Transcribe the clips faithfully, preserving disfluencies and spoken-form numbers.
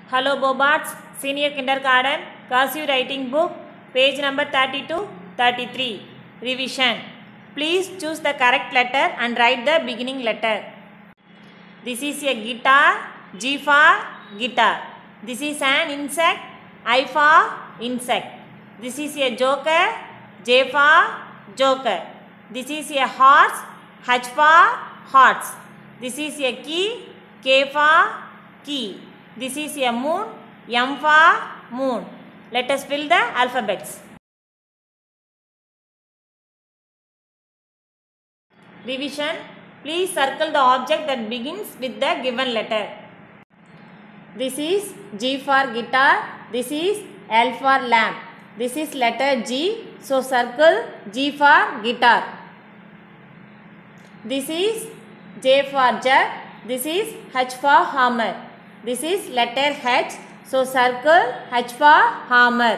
Hello Bobarts, Senior Kindergarten, Cursive Writing Book, page number thirty-two thirty-three. Revision. Please choose the correct letter and write the beginning letter. This is a guitar, G for guitar. This is an insect, I for insect. This is a joker, J for joker. This is a horse, H for horse. This is a key, K for key. This is a moon, M for moon. Let us fill the alphabets. Revision. Please circle the object that begins with the given letter. This is G for guitar. This is L for lamp. This is letter G. So circle G for guitar. This is J for jug. This is H for hammer. This is letter H. So circle H for hammer.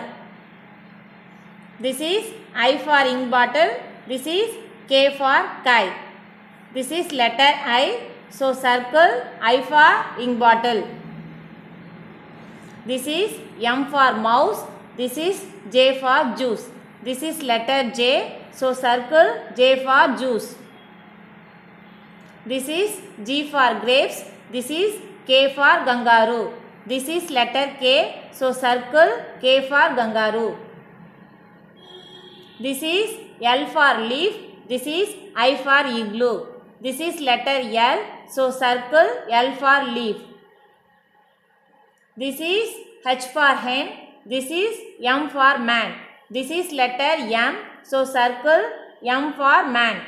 This is I for ink bottle. This is K for kite. This is letter I. So circle I for ink bottle. This is M for mouse. This is J for juice. This is letter J. So circle J for juice. This is G for grapes. This is K for kangaroo. This is letter K. So circle K for kangaroo. This is L for leaf. This is I for igloo. This is letter L. So circle L for leaf. This is H for hen. This is M for man. This is letter M. So circle M for man.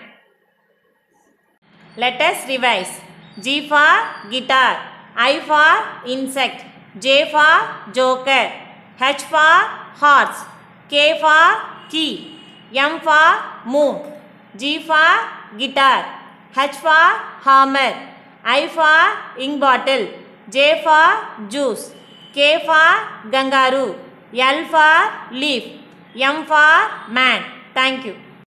Let us revise. G for guitar, I for insect, J for joker, H for horse, K for key, M for moon, G for guitar, H for hammer, I for ink bottle, J for juice, K for kangaroo, L for leaf, M for man. Thank you.